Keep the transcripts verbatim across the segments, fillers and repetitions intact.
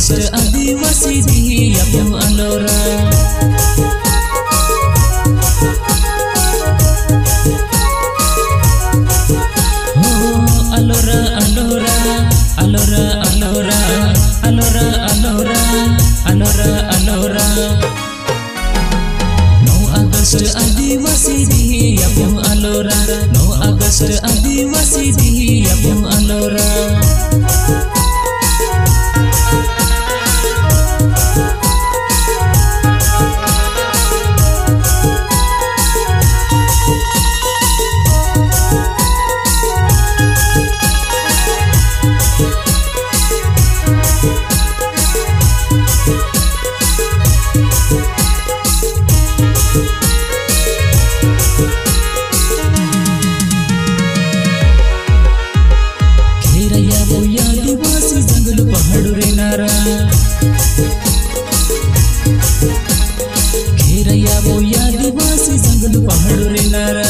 अगस्त आदिवासी दिया प्यों Ellora Alora, alora, alora, alora, alora, alora, alora, alora. नौ अगस्त आदिवासी दिया प्यों अलोरा, नौ अगस्त आदिवासी दिया प्यों अलोरा. खेरया बोया आदिवासी जंगल पहाड़ रे नारा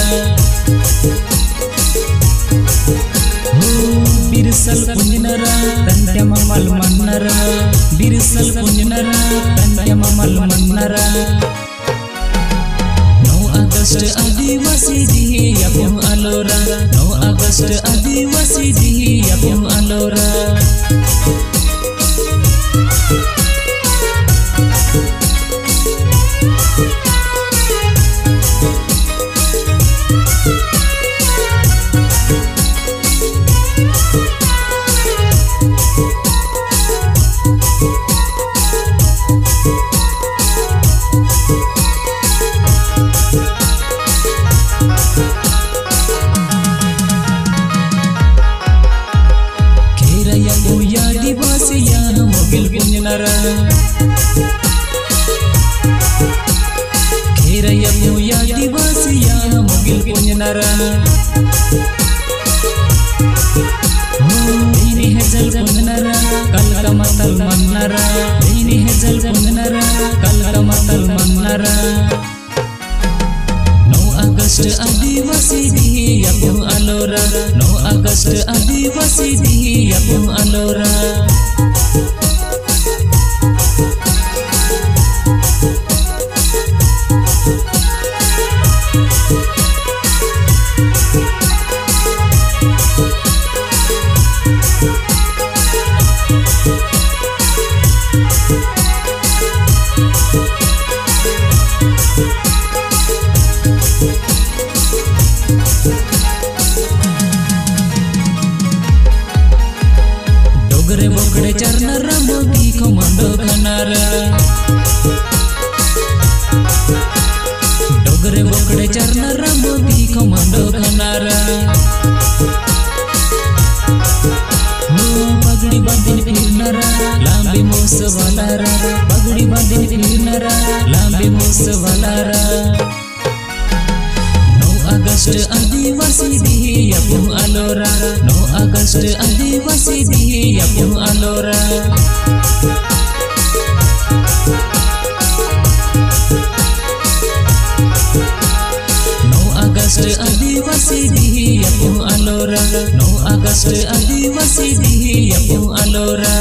हो बिरसल पुंजनरा तंत्या ममल मन्नरा बिरसल पुंजनरा तंत्या ममल मन्नरा. नौ अगस्त आदिवासी दिया प्यों अलोरा, नौ अगस्त आदिवासी दिया प्यों अलोरा. खेरया बोया आदिवासी मोगिल पुंजनरा दीनी है जल पुंजनरा कल का मतल मन्नरा दीनी है जल पुंजनरा कल का मतल मन्नरा. नौ अगस्त आदिवासी दिया प्यों अलोरा, नौ अगस्त आदिवासी दिया प्यों अलोरा. डोगरे बोगड़े चरनरा मोगी कमांडो खनारा डोगरे बोगड़े चरनरा मोगी कमांडो खनारा हो पगड़ी बांधिन फिरनरा लांबी मूस वालारा पगड़ी बांधिन फिरनरा लांबी मूस वालारा. अगस्त आदिवासी दिया प्यों अलोरा, नौ अगस्त आदिवासी दिया प्यों अलोरा. नौ अगस्त आदिवासी दिया प्यों अलोरा, नौ अगस्त आदिवासी दिया प्यों अलोरा.